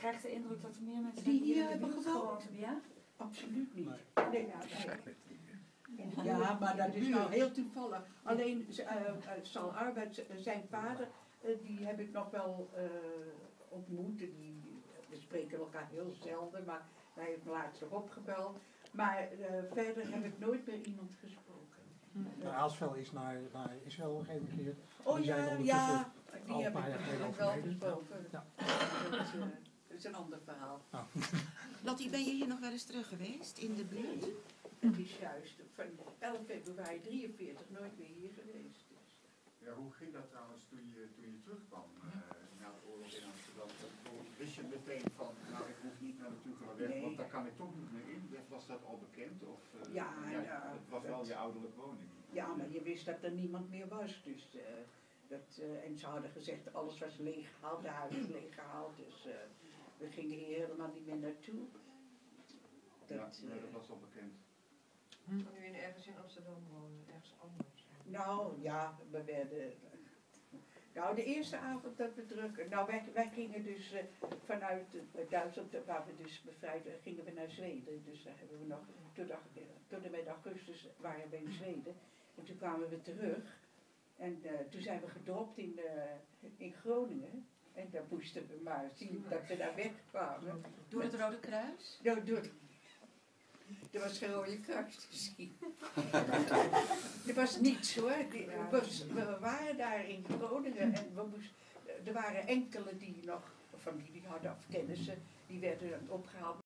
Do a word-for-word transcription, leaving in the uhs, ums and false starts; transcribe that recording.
krijg de indruk dat er meer mensen Die hier hier in de hebben buurt gewoond. gewoond hebben, ja? Absoluut niet. Nee. Nee, ja, nee. Ja, maar dat is nou heel toevallig. Alleen uh, uh, Sal Arbeid, zijn vader, uh, die heb ik nog wel uh, ontmoet. Die, we spreken elkaar heel zelden, maar hij heeft me laatst nog opgebeld. Maar uh, verder heb ik nooit meer iemand gesproken. Nou, Aalsveld is naar, naar Israël geëmigreerd. Oh die zijn ja, ondertussen ja, die al een heb paar ik jaar geleden nog wel overleden. gesproken. Ja. Dat, is, uh, dat is een ander verhaal. Oh. Lottie, ben je hier nog wel eens terug geweest in de buurt? Het is juist van elf februari drieënveertig nooit meer hier geweest. Dus. Ja, hoe ging dat trouwens toen je, toen je terugkwam uh, na de oorlog in Amsterdam? Wist je meteen van, nou ik hoef niet naar de Tugelenweg, Nee. want daar kan ik toch niet meer in? Was dat al bekend? Of, uh, Ja, ja, het was wel dat- je ouderlijke woning. Ja, maar je wist dat er niemand meer was. Dus, uh, dat, uh, en ze hadden gezegd, alles was leeggehaald, de huis is leeggehaald. Dus uh, we gingen hier helemaal niet meer naartoe. Dat, ja, nee, uh, dat was al bekend. Kan u in ergens in Amsterdam wonen, ergens anders? nou ja, we werden... Nou, de eerste avond dat we druk... Nou, wij, wij gingen dus uh, vanuit uh, Duitsland, waar we dus bevrijd werden, gingen we naar Zweden. Dus daar hebben we nog... Tot, uh, tot en met augustus waren we in Zweden. En toen kwamen we terug. En uh, toen zijn we gedropt in, uh, in Groningen. En daar moesten we maar zien dat we daar wegkwamen. Door het Rode Kruis? Nou, door... Er was geen rode kruis te zien. Er was niets hoor. Die- We, we waren daar in Groningen en we moesten, er waren enkele die nog familie hadden of kennissen, die werden dan opgehaald.